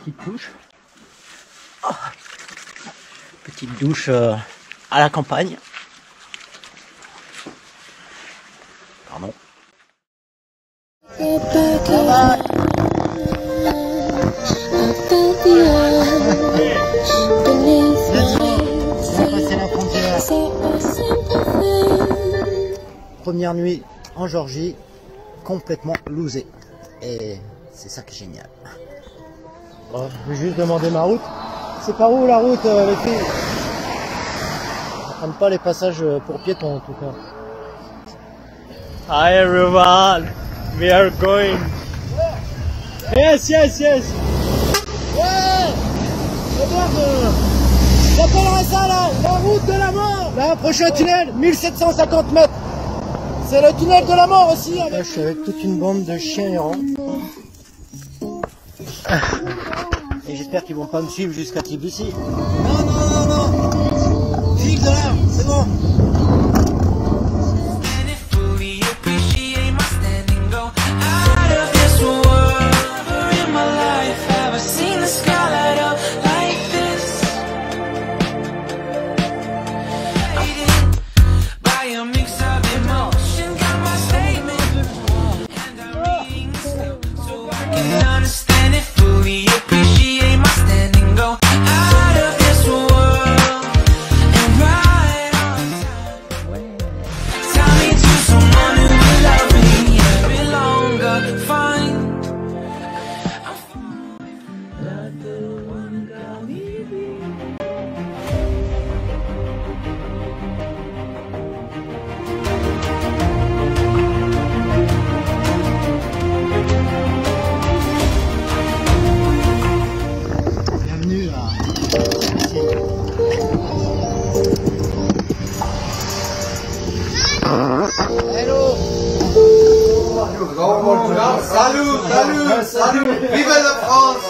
petite douche. Oh, petite douche à la campagne. Pardon. Première nuit en Géorgie, complètement loosé. Et c'est ça qui est génial. Bon, je vais juste demander ma route. C'est par où la route, les filles? Ne prennent pas les passages pour piétons en tout cas. Hi everyone, we are going. Yes, yes, yes. Ouais. J'appellerai ça la route de la mort. Là, prochain tunnel, 1750 mètres. C'est le tunnel de la mort aussi. Là, je suis avec toute une bande de chiens errants. Et j'espère qu'ils vont pas me suivre jusqu'à Tbilissi. Non, non, non, non. Fixe là, c'est bon. Hello. Salut, salut, salut. Vive la France.